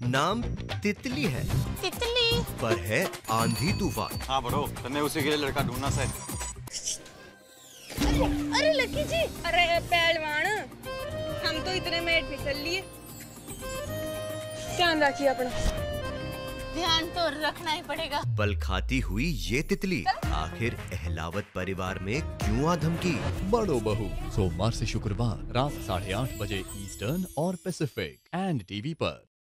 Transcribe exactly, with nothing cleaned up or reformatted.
नाम तितली है। तितली पर है आंधी तूफान। हाँ बड़ो, तन्ने उसी के लिए लड़का ढूंढना से। अरे, अरे लकी जी, अरे पहलवान, हम तो इतने में फिसल लिए। ध्यान रखिए अपना। ध्यान तो रखना ही पड़ेगा। बल खाती हुई ये तितली आखिर अहलावत परिवार में क्यों आ धमकी? बड़ो बहू सोमवार से शुक्रवार रात साढ़े आठ बजे ईस्टर्न और पैसिफिक एंड टीवी पर।